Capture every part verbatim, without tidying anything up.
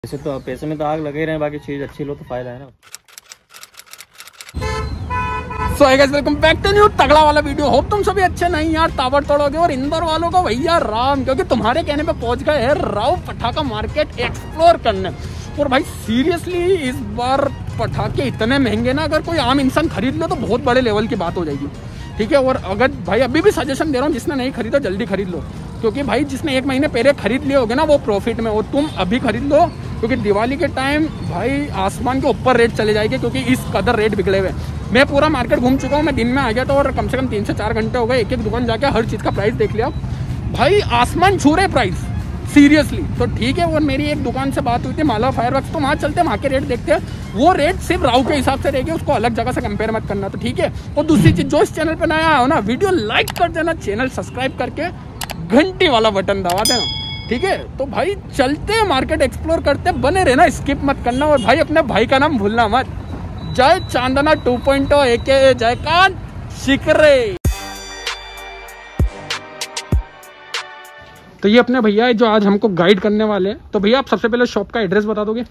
पैसे तो पैसे में तो आग लगे रहे हैं, बाकी चीज अच्छी लो तो फायदा है ना। So so, guys welcome back to new तगड़ा वाला वीडियो। होप तुम सभी अच्छे नहीं यार ताबड़ तोड़ोगे। और इंदौर वालों को भैया राम, क्योंकि तुम्हारे कहने पे पहुंच गए हैं राव पटाखा मार्केट एक्सप्लोर करने। और भाई सीरियसली इस बार पटाखे इतने महंगे ना, अगर कोई आम इंसान खरीद लो तो बहुत बड़े लेवल की बात हो जाएगी, ठीक है। और अगर भाई अभी भी सजेशन दे रहा हूँ, जिसने नहीं खरीदा जल्दी खरीद लो, क्योंकि भाई जिसने एक महीने पहले खरीद लिए होगे ना वो प्रॉफिट में। और तुम अभी खरीद लो, क्योंकि दिवाली के टाइम भाई आसमान के ऊपर रेट चले जाएंगे, क्योंकि इस कदर रेट बिगड़े हुए। मैं पूरा मार्केट घूम चुका हूँ, मैं दिन में आ गया था और कम से कम तीन से चार घंटे हो गए, एक एक दुकान जाके हर चीज़ का प्राइस देख लिया। भाई आसमान छू रहे प्राइस सीरियसली। तो ठीक है, और मेरी एक दुकान से बात हुई थी मालवा फायरवर्क्स, तो वहाँ चलते हैं, वहाँ के रेट देखते हैं। वो रेट सिर्फ राव के हिसाब से रहेगी, उसको अलग जगह से कंपेयर मत करना, तो ठीक है। और दूसरी चीज़, जो इस चैनल पर नया हो ना, वीडियो लाइक कर देना, चैनल सब्सक्राइब करके घंटी वाला बटन दबा देना, ठीक है। तो भाई चलते हैं मार्केट एक्सप्लोर करते, बने रहना, स्किप मत करना। और भाई अपने भाई का नाम भूलना मत, Jai Chandna two point o AK Jaikant Shikre. तो ये अपने भैया है जो आज हमको गाइड करने वाले हैं। तो भैया आप सबसे पहले शॉप का एड्रेस बता दोगे?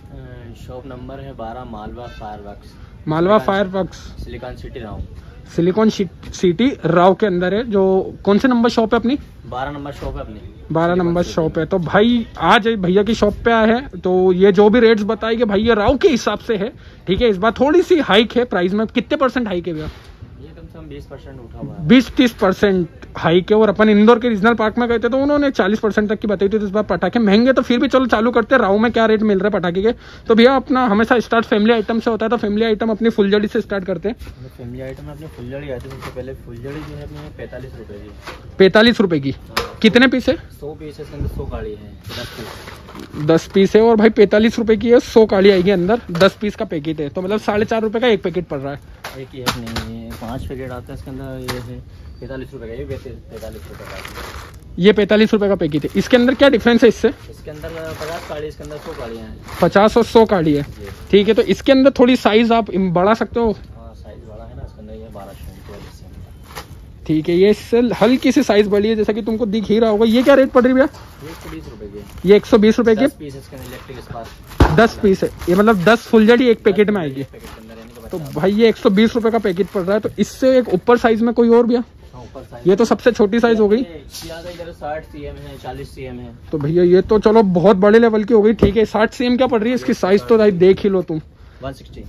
शॉप नंबर है बारह, Malwa fireworks, Malwa fireworks, silicon city Rau, silicon city Rau के अंदर है। जो कौन से नंबर शॉप है अपनी? बारह नंबर शॉप है अपनी, बारह नंबर शॉप है। तो भाई आज भैया की शॉप पे आए हैं, तो ये जो भी रेट्स बताएंगे भाई ये राव के हिसाब से है, ठीक है। इस बार थोड़ी सी हाइक है प्राइस में। कितने परसेंट हाइक है भैया? ये कम से कम बीस परसेंट उठा हुआ है, बीस तीस परसेंट हाइक है। और अपन इंदौर के रीजनल पार्क में गए थे तो उन्होंने चालीस परसेंट तक की बताई थी। तो इस बार पटाखे महंगे, तो फिर भी चलो चालू करते हैं राव में क्या रेट मिल रहा है पटाखे के। तो भैया अपना हमेशा स्टार्ट फैमिली आइटम से होता है, तो फैमिली आइटम अपनी फुलझड़ी से स्टार्ट करते हैं। फैमिली आइटम अपनी फुलझड़ी आती है। सबसे पहले फुलझड़ी जो है अपनी पैंतालीस रुपए की, पैंतालीस रुपए की। कितने पीस है? सौ पीस है, इसके अंदर सौ काड़ी है, दस पीस दस पीस है। और भाई पैंतालीस रुपए की है, सौ काड़ी आएगी अंदर, दस पीस का पैकेट है, तो मतलब साढ़े चार रुपए का एक पैकेट पड़ रहा है। एक ही है नहीं, पाँच पैकेट आते हैं इसके अंदर। ये है पैंतालीस रुपए का, ये पैंतालीस रुपए का, ये पैंतालीस रुपए का पैकेट है। इसके अंदर क्या डिफरेंस है इससे? इसके अंदर पचास काड़ी, इसके अंदर सौ काड़ियाँ हैं, पचास और सौ काड़ी है, ठीक है। तो इसके अंदर थोड़ी साइज आप बढ़ा सकते हो? हाँ साइज बड़ा है ना, इसके अंदर ये बारह सौ, ठीक है। ये इससे हल्की सी साइज बड़ी है, जैसा कि तुमको दिख ही रहा होगा। ये क्या रेट पड़ रही है भैया? एक सौ बीस रुपए की, ये एक सौ बीस रुपए की, दस पीस इसके अंदर इलेक्ट्रिक स्पार्क, दस पीस है। ये मतलब दस फुलझड़ी एक पैकेट में आएगी। तो भाई ये एक सौ बीस रुपए का पैकेट पड़ रहा है। तो इससे एक ऊपर साइज में कोई और भैया? ये तो सबसे छोटी साइज हो गई, साठ सी एम है, चालीस सी एम है। तो भैया ये तो चलो बहुत बड़े लेवल की हो गई, ठीक है। साठ सी एम क्या पड़ रही है इसकी साइज? तो भाई देख ही लो तुम, एक सौ साठ।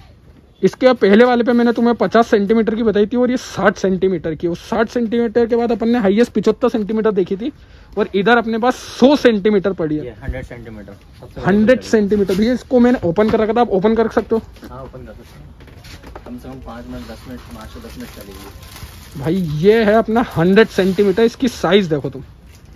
इसके पहले वाले पे मैंने तुम्हें पचास सेंटीमीटर की बताई थी और ये साठ सेंटीमीटर की। उस साठ सेंटीमीटर के बाद अपन ने हाईएस्ट पचहत्तर सेंटीमीटर देखी थी, और इधर अपने पास सौ सेंटीमीटर पड़ी है, हंड्रेड सेंटीमीटर, हंड्रेड सेंटीमीटर। भैया इसको मैंने ओपन कर रखा था, आप ओपन कर सकते हो? हाँ ओपन कर सकते हैं, कम से कम पाँच मिनट दस मिनट पाँच से दस मिनट चलेगी भाई। ये है अपना हंड्रेड सेंटीमीटर, इसकी साइज देखो तुम,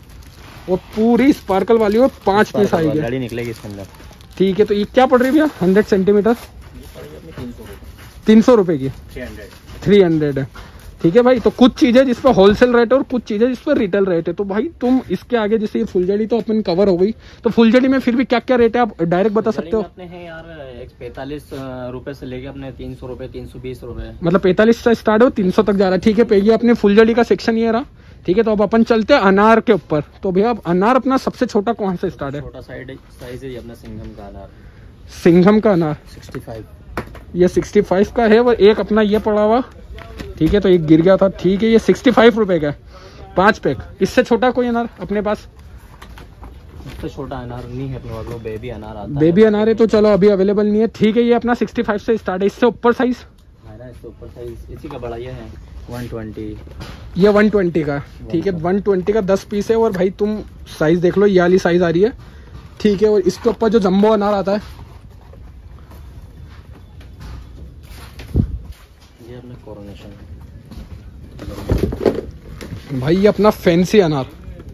और पूरी स्पार्कल वाली, और पांच पीस आएगी, गाड़ी निकलेगी इसके अंदर, ठीक है। तो ये क्या पड़ रही है भैया हंड्रेड सेंटीमीटर? तीन सौ रुपये, तीन सौ रुपए की, थ्री हंड्रेड थ्री हंड्रेड है, ठीक है भाई। तो कुछ चीजें जिस पर होलसेल रेट है और कुछ चीजें जिस पर रिटेल रेट है। तो भाई तुम इसके आगे, जैसे ये फुलझड़ी तो अपन कवर हो गई, तो फुलझड़ी में फिर भी क्या क्या रेट है आप डायरेक्ट बता सकते हो? अपने हैं यार एक पैंतालीस रुपए से लेके अपने तीन सौ रुपए, तीन सौ बीस रुपए, मतलब पैंतालीस से स्टार्ट हो तीन सौ तक जा रहा है, ठीक है। ये अपनी फुलझड़ी का सेक्शन ये रहा, ठीक है। तो अब अपन चलते हैं अनार के ऊपर। तो भैया अब अनार अपना सबसे छोटा कौन से स्टार्ट है? छोटा साइड साइज है अपना सिंघम का अनार, सिंघम का अनार सिक्सटी फाइव, ये सिक्सटी फाइव का है। और एक अपना ये पड़ा हुआ, ठीक है, तो एक गिर गया था, ठीक है। ये सिक्सटी फाइव रुपए का है, पांच पैक। इससे छोटा कोई अनार अपने पास? इससे छोटा अनार नहीं है अपने पास, बेबी अनार आता है, बेबी अनार है, तो चलो अभी अवेलेबल नहीं है, ठीक है। ये अपना सिक्सटी फाइव से स्टार्ट है। इससे ऊपर साइज? इससे ऊपर साइज इसी का बड़ा ये है वन ट्वेंटी, ये वन ट्वेंटी का, ठीक है। वन ट्वेंटी का दस पीस है। और भाई तुम साइज देख लो, ये वाली साइज आ रही है, ठीक है। और इसके ऊपर जो जंबो अनार आता है, ये अपना कोरोनेशन भाई ये अपना फैंसी अनार,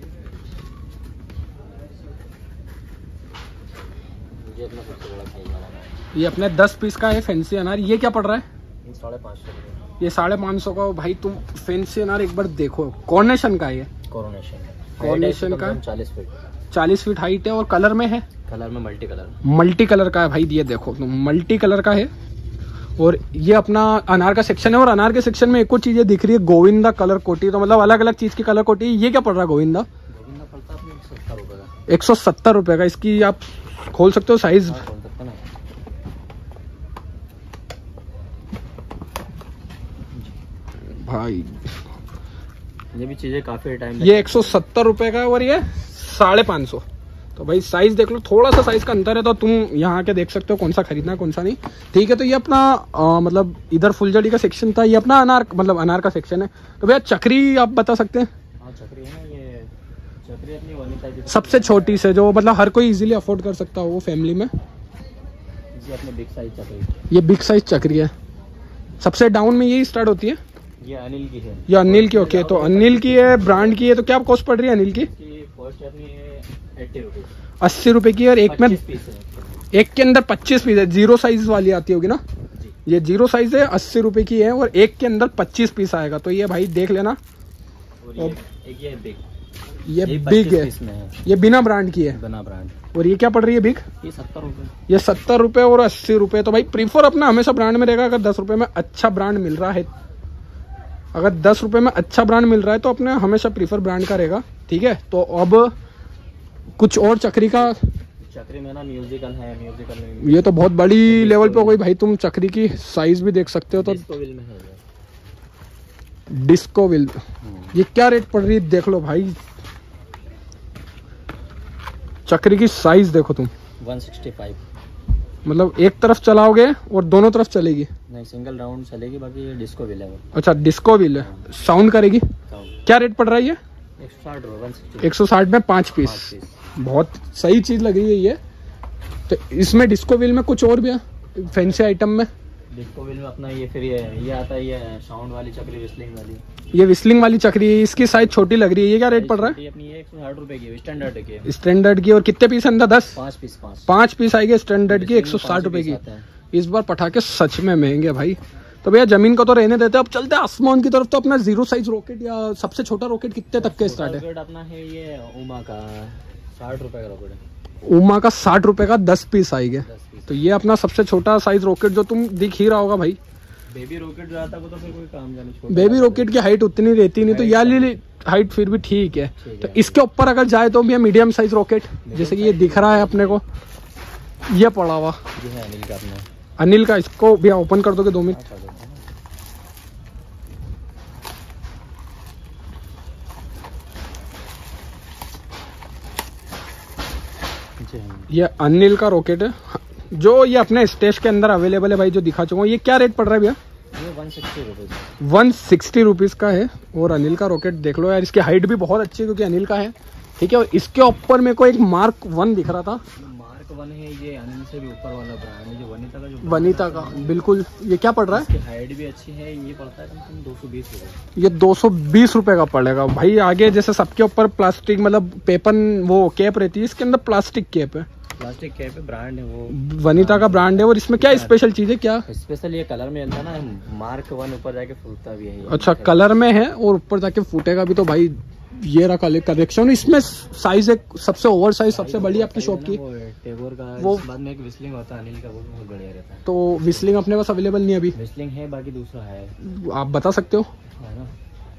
ये अपना सबसे बड़ा साइज वाला है, ये अपने दस पीस का है फैंसी अनार। ये क्या पड़ रहा है? साढ़े पाँच सौ रुपये, ये साढ़े पाँच सौ का। भाई तुम फैंसी अनार एक बार देखो, कॉर्नेशन का है, ये कोरोनेशन कॉर्नेशन का चालीस फीट, चालीस फीट हाइट है। और कलर में है, कलर में मल्टी कलर, मल्टी कलर का है भाई। ये देखो तुम, मल्टी कलर का है। और ये अपना अनार का सेक्शन है। और अनार के सेक्शन में एक और चीजें दिख रही है, गोविंदा कलर कोटी, तो मतलब अलग अलग चीज की कलर कोटी। ये क्या पड़ रहा है गोविंदा? गोविंदा पड़ता है एक सौ सत्तर रुपये का, एक सौ सत्तर रुपये का। इसकी आप खोल सकते हो साइज? हाँ, खोल सकते हैं ना। भाई ये भी चीजें काफी टाइम ये एक सौ सत्तर रुपए का है और ये साढ़े पाँच सौ। तो भाई साइज देख लो, थोड़ा सा साइज का अंतर है, तो तुम यहाँ के देख सकते हो कौन सा खरीदना है कौन सा नहीं। ठीक है, तो ये अपना आ, मतलब इधर फुलझड़ी का सेक्शन था, ये अपना अनार मतलब अनार का सेक्शन है। तो भैया चक्री आप बता सकते हैं? हाँ चक्री है ना, ये चक्री अपनी वनिता की सबसे छोटी से जो मतलब हर कोई इजीली अफोर्ड कर सकता हो वो फैमिली में, ये अपने बिग साइज चक्री। ये बिग साइज चक्री है। सबसे डाउन में यही स्टार्ट होती है। ये अनिल की है। ये अनिल की, ओके। तो अनिल की है, ब्रांड की है। तो क्या कॉस्ट पड़ रही है अनिल की? कॉस्ट अपनी है अस्सी रुपये। अस्सी रुपए की, और एक में पीस है। एक के अंदर पच्चीस पीस है। जीरो साइज वाली आती होगी ना? जी। ये जीरो साइज है, अस्सी रुपए की है, और एक के अंदर पच्चीस पीस आएगा। तो ये भाई देख लेना। और ये एक ये बिग, ये बिग है, है। ये बिना ब्रांड की है, बिना ब्रांड। और ये क्या पड़ रही है बिग? ये सत्तर रुपये। ये सत्तर रुपए और अस्सी रुपए। तो भाई प्रीफर अपना हमेशा ब्रांड में रहेगा। अगर दस रुपए में अच्छा ब्रांड मिल रहा है, अगर दस रुपए में अच्छा ब्रांड मिल रहा है तो अपने हमेशा प्रीफर ब्रांड का रहेगा। ठीक है, तो अब कुछ और चक्री का, चक्री में ना म्यूजिकल है, म्यूजिकल में ये तो बहुत बड़ी लेवल पे हो गई भाई। तुम चक्री की साइज भी देख सकते हो। तो डिस्को व्हील में है ये। डिस्को व्हील, ये क्या रेट पड़ रही है देख लो भाई। चक्री की साइज देखो तुम, एक सौ पैंसठ। मतलब एक तरफ चलाओगे और दोनों तरफ चलेगी? नहीं, सिंगल राउंड चलेगी, बाकी ये डिस्को व्हील है वो। अच्छा, डिस्को व्हील है, साउंड करेगी। क्या रेट पड़ रहा है ये? एक सौ साठ रुपये। एक सौ साठ में पाँच पीस। बहुत सही चीज लग रही है ये। तो इसमें डिस्को व्हील में कुछ और भी है फैंसी आइटम में? डिस्को व्हील में अपना ये फिर ये ये आता है, ये साउंड वाली चक्री, विस्लिंग वाली। ये विस्लिंग वाली चक्री, इसकी साइज छोटी लग रही है। ये क्या रेट पड़ रहा है? ये अपनी एक सौ साठ रुपए की स्टैंडर्ड की। स्टैंडर्ड की, और कितने पीस अंदर? दस? पाँच पीस। पाँच पाँच पीस आएगी स्टैंडर्ड की, एक सौ साठ रुपए की। इस बार पटाखे सच में महंगे भाई। तो भैया जमीन को तो रहने देते हैं, अब चलते हैं आसमान की तरफ। तो अपना जीरो साइज रॉकेट या सबसे छोटा रॉकेट कितने तक के स्टार्ट है? अपना है ये उमा का साठ रुपए का रॉकेट है। उमा का साठ रुपए का दस पीस आएंगे। तो ये अपना सबसे छोटा साइज रॉकेट जो तुम दिख ही रहा होगा भाई। बेबी रॉकेट जो आता है वो तो फिर कोई काम का नहीं। बेबी रॉकेट की हाइट उतनी रहती नहीं, तो ये वाली हाइट फिर भी ठीक है। तो इसके ऊपर अगर जाए तो भैया मीडियम साइज रॉकेट, जैसे कि ये दिख रहा है अपने को, ये पड़ा हुआ ये है अनिल का अपना। अनिल का, इसको भैया ओपन कर दोगे? दो मिनट। ये अनिल का रॉकेट है जो ये अपने स्टेज के अंदर अवेलेबल है भाई, जो दिखा चुका हूँ। ये क्या रेट पड़ रहा है भैया? ये one sixty rupees. One sixty rupees का है। और अनिल का रॉकेट देख लो यार, इसकी हाइट भी बहुत अच्छी है क्योंकि अनिल का है। ठीक है, और इसके ऊपर मेरे को एक मार्क वन दिख रहा था। मार्क वन है ये, अनिल से भी ऊपर वाला ब्रांड है, जो वनिता का जो वनिता का, बिल्कुल। ये क्या पड़ रहा है? इसकी हाइट भी अच्छी है। ये पड़ता है कम से कम दो सौ बीस रुपये। ये दो सौ बीस रुपए का पड़ेगा भाई। आगे जैसे सबके ऊपर प्लास्टिक मतलब पेपन वो कैप रहती है, इसके अंदर प्लास्टिक कैप है, प्लास्टिक कैप है, ब्रांड है वो, वनिता का ब्रांड है। और इसमें क्या स्पेशल चीज है? क्या स्पेशल ये कलर में मिलता है ना, मार्क वन ऊपर जाके फूटता भी है। अच्छा, कलर में है और ऊपर जाके फूटेगा भी। तो भाई ये रहा कलेक्शन। इसमें साइज एक सबसे ओवर साइज सबसे बड़ी आपकी शॉप की टेगोर का। वो बाद में एक विस्लिंग होता है अनिल का, वो भी बहुत बढ़िया रहता है। तो विस्लिंग अपने पास अवेलेबल नहीं है अभी? विस्लिंग है, बाकी दूसरा है, आप बता सकते हो? है ना।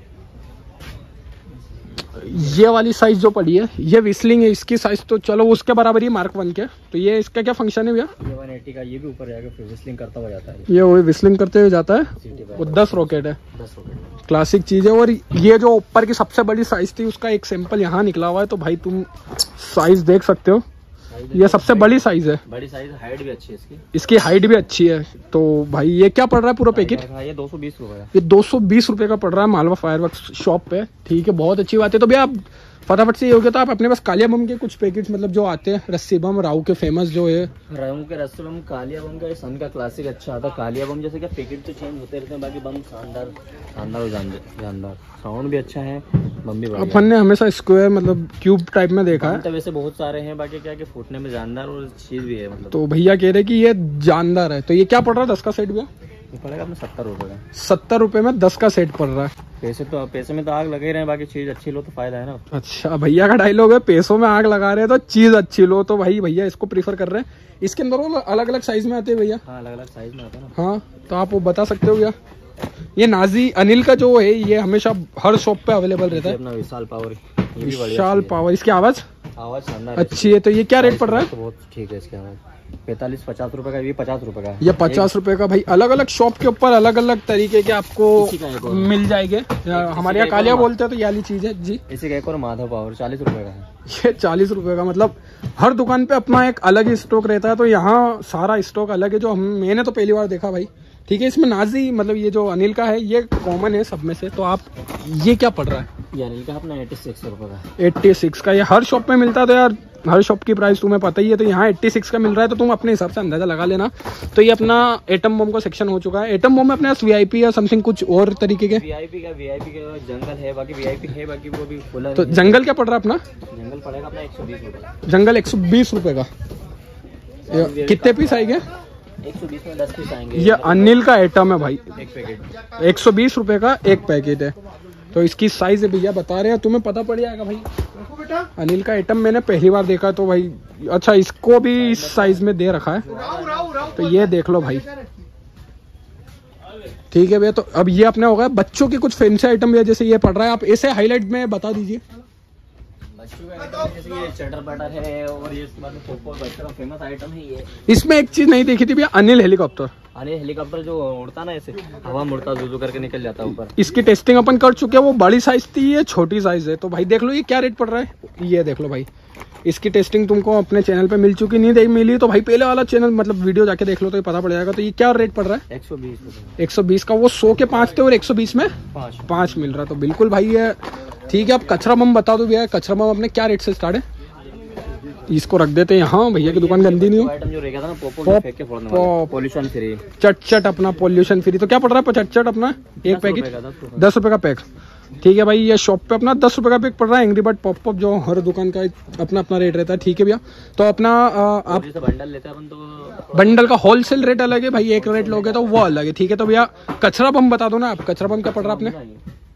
ये वाली साइज जो पड़ी है ये विस्लिंग है, इसकी साइज तो चलो उसके बराबर ही मार्क वन के। तो ये इसका क्या फंक्शन है भैया? ये वन एटी का, ये भी ऊपर जाएगा फिर विस्लिंग करता हुआ जाता है। ये वही विस्लिंग करते हुए जाता है। वो दस रॉकेट है, दस रॉकेट, क्लासिक चीज है। और ये जो ऊपर की सबसे बड़ी साइज थी उसका एक सैंपल यहाँ निकला हुआ है। तो भाई तुम साइज देख सकते हो, ये सबसे बड़ी साइज है। बड़ी साइज, हाइट भी अच्छी है इसकी। इसकी हाइट भी अच्छी है। तो भाई ये क्या पड़ रहा है पूरा पैकेट? ये दो सौ बीस रुपए। ये दो सौ बीस रुपए का पड़ रहा है मालवा फायरवर्क्स शॉप पे। ठीक है, बहुत अच्छी बात है। तो भैया आप फटाफट से ये हो गया, तो आप अपने पास कालिया बम के कुछ पैकेट्स मतलब जो आते हैं, रस्सी बम राव के फेमस जो है, राव के रस्सी बम, कालिया बम का सन का क्लासिक अच्छा आता है। कालिया बम जैसे क्या पैकेट तो चेंज होते रहते हैं, बाकी बम शानदार शानदार और जानदार, साउंड भी अच्छा है, बम भी बढ़िया। अपन ने हमेशा स्क्वायर मतलब क्यूब टाइप में देखा है। तो वैसे बहुत सारे हैं, बाकी क्या कि फूटने में जानदार और चीज भी है मतलब। तो भैया कह रहे कि ये जानदार है। तो ये क्या पड़ रहा है दस का सेट भैया? ये पड़ेगा अपने सत्तर रुपए का। सत्तर रुपए में दस का सेट पड़ रहा है। पैसे तो पैसे में तो आग लगे रहे हैं, बाकी चीज अच्छी लो तो फायदा है ना। अच्छा, भैया का डायलॉग है पैसों में आग लगा रहे हैं तो चीज अच्छी लो। तो भाई भैया इसको प्रीफर कर रहे हैं। इसके अंदर वो अलग अलग साइज में आते हैं भैया? हाँ, अलग अलग साइज में आता है ना। हाँ, तो आप वो बता सकते हो भैया? ये नाजी अनिल का जो है ये हमेशा हर शॉप पे अवेलेबल रहता है। अपना विशाल पावर, विशाल पावर, इसकी आवाज आवाज शानदार अच्छी है। तो ये क्या रेट पड़ रहा है? तो बहुत ठीक है इसकी आवाज, पैंतालीस पचास रुपए का, ये पचास रुपए का है। ये पचास रुपए का भाई। अलग अलग शॉप के ऊपर अलग अलग तरीके के आपको मिल जाएंगे। हमारे यहाँ कालिया बोलते हैं तो ये वाली चीज है जी। इसी का एक और माधव पावर चालीस रुपए का है। ये चालीस रुपए का, मतलब हर दुकान पे अपना एक अलग ही स्टॉक रहता है। तो यहाँ सारा स्टॉक अलग है जो हम मैंने तो पहली बार देखा भाई। ठीक है, इसमें नाजी मतलब ये जो अनिल का है ये कॉमन है सब में से। तो आप ये क्या पड़ रहा है? ये अनिल का अपना एट्टी सिक्स रुपए का। एट्टी सिक्स का। ये हर शॉप में मिलता है तो यार हर शॉप की प्राइस तुम्हें पता ही है। तो यहाँ छियासी का मिल रहा है तो तुम अपने हिसाब से अंदाजा लगा लेना। तो ये अपना एटम बम का सेक्शन हो चुका है। एटम बम में अपने पास वीआईपी या समथिंग कुछ और तरीके के वीआईपी का वीआईपी का जंगल है, बाकी वीआईपी है, बाकी वो भी खुला है। तो जंगल क्या पड़ रहा है अपना? जंगल पड़ेगा अपना एक सौ बीस रुपए। जंगल एक सौ बीस रुपए का। कितने पीस आएंगे? एक सौ बीस में दस पीस आएंगे। ये अनिल का एटम है भाई, एक पैकेट एक सौ बीस रुपए का एक पैकेट है। तो इसकी साइज है भैया बता रहे हैं, तुम्हें पता पड़ जाएगा भाई। अनिल का आइटम मैंने पहली बार देखा तो भाई अच्छा, इसको भी इस साइज में दे रखा है। तो ये देख लो भाई, ठीक है भैया। तो अब ये अपने हो गया बच्चों की कुछ फैंसी आइटम भैया, जैसे ये पड़ रहा है, आप ऐसे हाईलाइट में बता दीजिए। बच्चों का जैसे ये चटर बटर है और ये इसके बाद में पोपो बच्चों का फेमस आइटम है ये। इसमें एक चीज नहीं देखी थी भैया, अनिल हेलीकॉप्टर। अनिल हेलीकॉप्टर जो उड़ता ना ऐसे हवा में उड़ता, जूजू करके निकल जाता है ऊपर। इसकी टेस्टिंग अपन कर चुके हैं, वो बड़ी साइज थी, ये छोटी साइज है। तो भाई देख लो ये क्या रेट पड़ रहा है। ये देख लो भाई, इसकी टेस्टिंग तुमको अपने चैनल पे मिल चुकी, नहीं देख मिली तो भाई पहले वाला चैनल मतलब वीडियो जाके देख लो तो ये पता पड़ जाएगा। तो ये क्या रेट पड़ रहा है? एक सौ बीस रुपए। एक सौ बीस का। वो सौ के पाँच थे और एक सौ बीस में पाँच पाँच मिल रहा। तो बिल्कुल भाई ये ठीक है। अब कचरा बम बता दो भैया, कचरा बम अपने क्या रेट से स्टार्ट है? इसको रख देते हैं यहाँ, भैया की दुकान गंदी नहीं हो। आइटम जो रहेगा ना पोपो फेंक के फोड़ने वाला, पोल्यूशन फ्री, चट चट अपना पोल्यूशन फ्री। तो क्या पड़ रहा है चट चट अपना एक पैकेट दस रुपए का पैक? ठीक है भाई, ये शॉप पे अपना दस रुपए का पैक पड़ रहा है। एंग्री बर्ड पॉप पॉप जो हर दुकान का अपना अपना रेट रहता है। ठीक है भैया, तो अपना आ, आप बंडल लेते हैं अपन तो बंडल का होलसेल रेट अलग है भाई, एक रेट लोगे तो वो अलग है। ठीक है, तो भैया कचरा बम बता दो ना आप, कचरा बम क्या पड़ रहा है आपने?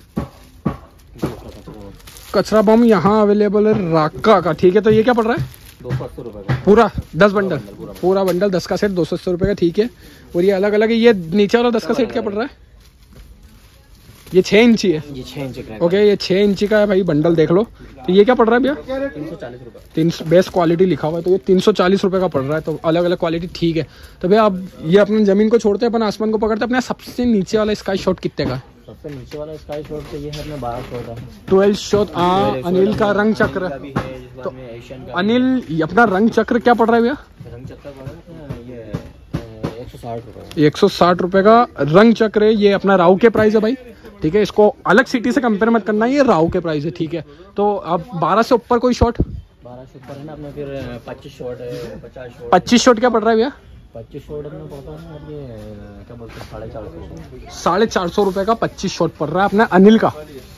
कचरा बम यहाँ अवेलेबल है राका का। ठीक है, तो ये क्या पड़ रहा है? दो सौ अस्सी रुपए का पूरा दस बंडल, पूरा बंडल दस का सेट दो सौ अस्सी रुपए का। ठीक है, और ये अलग अलग है। ये नीचे वाला दस का सेट क्या पड़ रहा है? ये छह इंची है। ये छह इंची का। ओके, ये छह इंची का है भाई बंडल, देख लो। तो ये क्या पड़ रहा है भैया? तीन सौ चालीस रुपए। तीन सौ बेस्ट क्वालिटी लिखा हुआ है, तो ये तीन सौ चालीस रुपए का पड़ रहा है। तो अलग अलग क्वालिटी ठीक है। तो भैया अब ये अपने जमीन को छोड़ते हैं, अपन आसमान को पकड़ते हैं। अपने सबसे नीचे वाला स्काई शॉट कितने का है? सबसे नीचे वाला स्काई शॉट तो ये है अपने बारह सौ का। ट्वेल्व शॉट अनिल का रंग चक्र। तो अनिल ये अपना रंग चक्र क्या पड़ रहा है भैया? रंग चक्र ये एक सौ साठ रुपए। एक सौ साठ रुपए का रंग चक्र है। ये अपना राव के प्राइस है भाई। ठीक है, इसको अलग सिटी से कंपेयर मत करना, ये राव के प्राइस है। ठीक है, तो अब बारह से ऊपर कोई शॉट? बारह से ऊपर है ना अपने, फिर पच्चीस शॉट है, पचास शॉट। पच्चीस शॉट क्या पड़ रहा है भैया? पच्चीस शॉट अपने पड़ता है ना ये क्या बोलते हैं, साढ़े चार सौ साढ़े चार सौ रुपए का पच्चीस शॉट पड़ रहा है अपना अनिल का।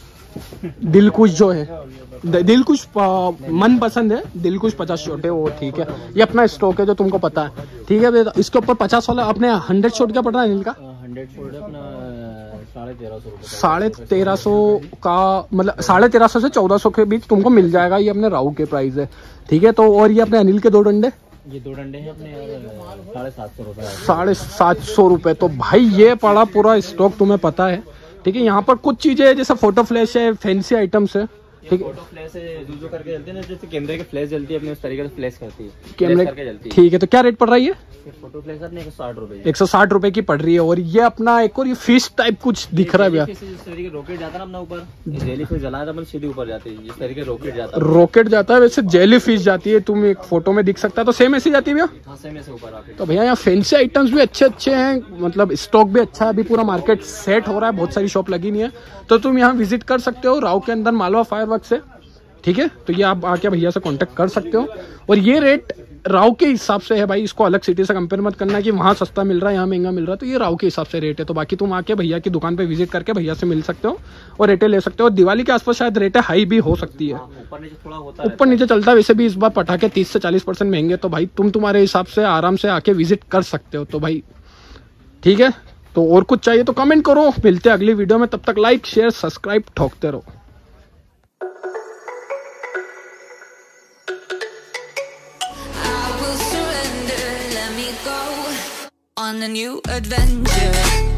दिलकुश जो है, दिलकुश मन पसंद है, दिलकुश पचास शॉट है वो। ठीक है, ये अपना स्टॉक है जो तुमको पता है। ठीक है भैया, इसके ऊपर पचास वाला अपने हंड्रेड शॉट क्या पड़ रहा है अनिल का? हंड्रेड शॉट अपना साढ़े तेरह सौ रुपए। साढ़े तेरह सौ का, मतलब साढ़े तेरह सौ से चौदह सौ के बीच तुमको मिल जाएगा। ये अपने राहु के प्राइस है। ठीक है, तो और ये अपने अनिल के दो डंडे, ये दो डंडे हैं अपने साढ़े सात सौ रुपए। साढ़े सात सौ रुपए। तो भाई ये पड़ा पूरा स्टॉक, तुम्हें पता है। ठीक है, यहाँ पर कुछ चीजें जैसे फोटो फ्लैश है, फैंसी आइटम्स है। ठीक है, फोटो फ्लैश है, जो जो करके जलती है ना, जैसे कैमरे की फ्लैश जलती है अपने उस तरीके से फ्लैश करती है, कैमरे करके जलती है। ठीक है, तो क्या रेट पड़ रहा है ये? फोटो फ्लैश अपने एक सौ साठ रुपए एक सौ साठ रुपए की पड़ रही है। और ये अपना एक और ये फिश टाइप कुछ दिख रहा है भैया, जिस तरीके रॉकेट जाता है ना अपना ऊपर, जेली फिश जलाया था सीधी ऊपर जाती है, जिस तरीके रॉकेट जाता है। रॉकेट जाता है वैसे जेली फिश जाती है, तुम एक फोटो में दिख सकता है। तो सेम ऐसी जाती है भैया? हाँ, सेम ऐसे ऊपर आके। तो भैया यहाँ फैंसी आइटम्स भी अच्छे अच्छे हैं, मतलब स्टॉक भी अच्छा है। अभी पूरा मार्केट सेट हो रहा है, बहुत सारी शॉप लगी नहीं है, तो तुम यहाँ विजिट कर सकते हो राव के अंदर मालवा फायर वर्क से। ठीक है, तो ये आप आके भैया से कांटेक्ट कर सकते हो। और ये रेट राव के हिसाब से है भाई, इसको अलग सिटी से कंपेयर मत करना कि वहाँ सस्ता मिल रहा है यहाँ महंगा मिल रहा है। तो ये राव के हिसाब से रेट है। तो बाकी तुम आके भैया की दुकान पे विजिट करके भैया से मिल सकते हो और रेटें ले सकते हो। दिवाली के आसपास शायद रेटें हाई भी हो सकती है, ऊपर नीचे थोड़ा होता है, ऊपर नीचे चलता है। वैसे भी इस बार पटाखे तीस से चालीस परसेंट महंगे, तो भाई तुम तुम्हारे हिसाब से आराम से आके विजिट कर सकते हो। तो भाई ठीक है, तो और कुछ चाहिए तो कमेंट करो। मिलते हैं अगली वीडियो में, तब तक लाइक शेयर सब्सक्राइब ठोकते रहो। On a new adventure.